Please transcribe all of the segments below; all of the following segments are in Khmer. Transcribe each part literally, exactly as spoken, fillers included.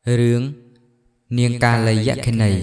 រឿងនាងកាលយក្ខិនី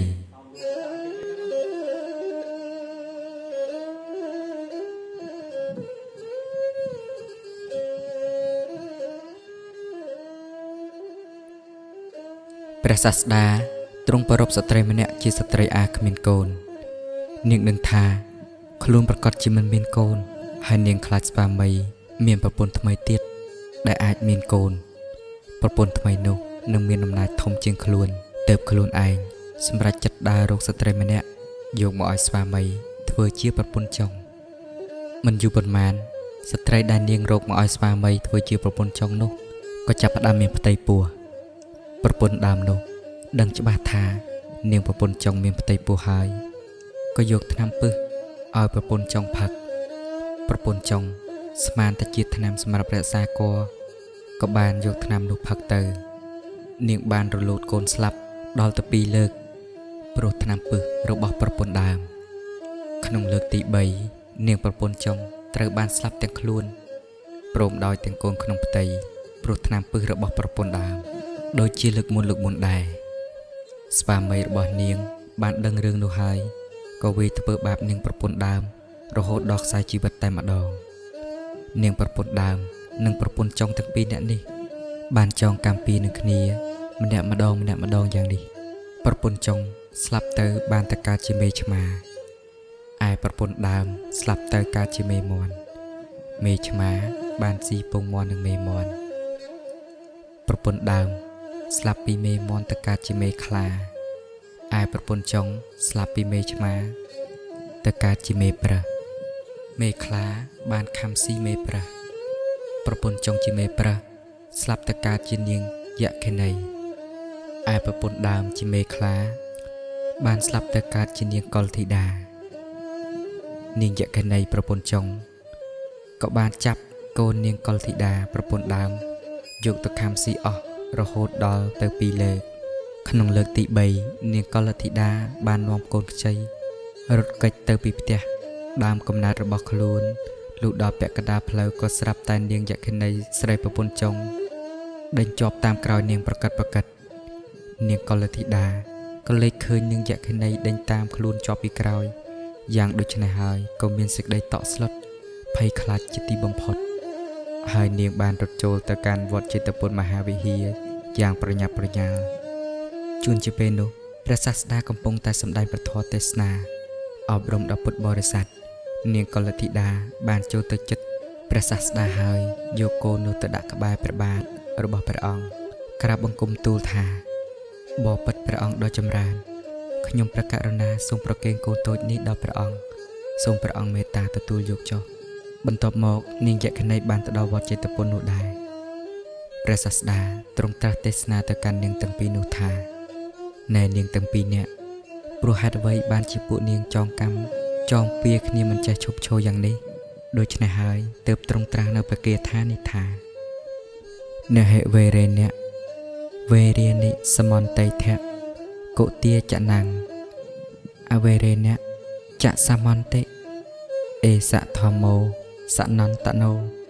ព្រះសាស្តាទ្រង់ប្រពស្ត្រីម្នាក់ជាស្ត្រីអាគ្មានកូននាងដឹងថាខ្លួនប្រកាសជាមិនមានកូនហើយនាងខ្លាចស្វាមីមានប្រពន្ធថ្មីទៀតដែលអាចមានកូនប្រពន្ធថ្មីនោះនឹងមានអំណាចធំជាងខ្លួនទើបខ្លួនឯងសម្រេចចិត្តដើររកស្ត្រីម្នាក់យកមកឲ្យស្វាមីធ្វើជាប្រពន្ធចុងមិនយូរប៉ុន្មានស្ត្រីដែលនាងរកមកឲ្យស្វាមីធ្វើជាប្រពន្ធចុងនោះក៏ចាប់ផ្ដើមមានផ្ទៃពោះប្រពន្ធដើមនោះដឹងច្បាស់ថានាងប្រពន្ធចុងមានផ្ទៃពោះហើយក៏យកថ្នាំពឹសឲ្យប្រពន្ធចុងផឹកប្រពន្ធចុងស្មានតែជាថ្នាំសម្រាប់រក្សាកក៏បានយកថ្នាំនោះផឹកទៅនាងបានរលូតកូនស្លាប់ដល់ទៅពីរលើកព្រោះថ្នាំពឹសរបស់ប្រពន្ធដើមក្នុងលើកទីបីនាងប្រពន្ធចុងត្រូវបានស្លាប់ទាំងខ្លួនព្រមដោយទាំងកូនក្នុងផ្ទៃព្រោះថ្នាំពឹសរបស់ប្រពន្ធដើមដូចជាលើកមុនលើកមុនដែរស្វាមីរបស់នាងបានដឹងរឿងនោះហើយក៏វាយធ្វើបាបនាងប្រពន្ធដើមរហូតដល់ខ្សែជីវិតតែម្ដងនាងប្រពន្ធដើមនិងប្រពន្ធចុងទាំងពីរនាក់នេះបានចងកម្មពីនឹងគ្នាម្នាក់ម្ដងម្នាក់ម្ដងយ៉ាងនេះប្រពន្ធចុងស្លាប់ទៅបានតែកើតជាមេឆ្មាឯប្រពន្ធដើមស្លាប់ទៅកើតជាមេមាន់មេឆ្មាបានស៊ីពងមាន់នឹងមេមាន់ប្រពន្ធដើមស្លាប់ពីមេមាន់ទៅកើតជាមេខ្លាឯប្រពន្ធចុងស្លាប់ពីមេឆ្មាទៅកើតជាមេប្រើសមេខ្លាបានខំស៊ីមេប្រើសប្រពន្ធចុងជាមេប្រើសស្លាប់ទៅកើតជានាងយក្ខិនីឯប្រពន្ធដើមជាមេខ្លាបានស្លាប់ទៅកើតជានាងកុលធីតានាងយក្ខិនីប្រពន្ធចុងក៏បានចាប់កូននាងកុលធីតាប្រពន្ធដើមយកទៅខំស៊ីអស់រហូតដល់ទៅពីរលើកក្នុងលើកទីបីនាងកុលធីតាបាននាំកូនខ្ចីរត់គេចទៅពីផ្ទះដើមកំណើតរបស់ខ្លួនលុះដល់ពាក់កណ្ដាលផ្លូវក៏ស្រាប់តែនាងយក្ខិនីស្រីប្រពន្ធចុងដេញជាប់តាមក្រោយនាងប្រកាត់ប្រកាត់នាងកុលធីតាក៏លេចឃើញនាងយក្ខិនីដេញតាមខ្លួនជាប់ពីក្រោយយ៉ាងដូចនេះហើយក៏មានសេចក្តីតក់ស្លុតភ័យខ្លាចជាទីបំផុតហើយនាងបានរត់ចូលទៅកាន់វត្តចេតពុនមហាវិហារយ៉ាងប្រញាប់ប្រញាល់ជួនជាពេលនោះព្រះសាស្តាកំពុងតែសម្ដែងពធទេសនាអប់រំដល់ពុទ្ធបរិស័ទនាងកុលធីតាបានចូលទៅជិតព្រះសាស្តាហើយយកកូននោះទៅដាក់ក្បែរព្រះបាទរបស់ព្រះអង្គក្រាបបង្គំទូលថាបបិទ្ធព្រះអង្គដ៏ចម្រើនខ្ញុំព្រះករុណាសូមប្រគេនកូនតូចនេះដល់ព្រះអង្គសូមព្រះអង្គមេត្តាទទួលយកចុះបន្ទាប់មកនាងយក្ខិនីបានទៅដល់វត្តចេតពុននោះដែរព្រះសាស្តាទ្រង់ត្រាស់ទេសនាទៅកាន់នាងទាំងពីរនោះថាណែនាងទាំងពីរនាក់ព្រោះហេតុអ្វីបានជាពួកនាងចងកម្មចងពៀគ្នាមិនចេះឈប់ឈរយ៉ាងនេះដូច្នេះហើយទើបទ្រង់ត្រាស់នៅបកាថានេះថានហិវេរេណៈវេរានិសមន្តេធៈកុទាចណੰអវេរេណៈចសមន្តិអេសធម្មោសនន្តណោ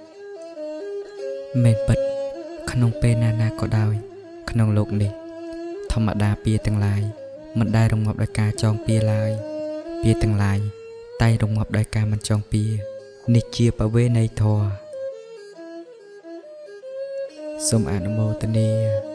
មេពិតក្នុងពេលណាណាក៏ដោយក្នុងលោកនេះធម្មតាពាក្យទាំងឡាយមិនដែលរងាប់ដោយការចងពៀឡើយពាក្យទាំងឡាយតែរងាប់ដោយការមិនចងពៀនេះជាបវេណីធម៌សូមអនុមោទនា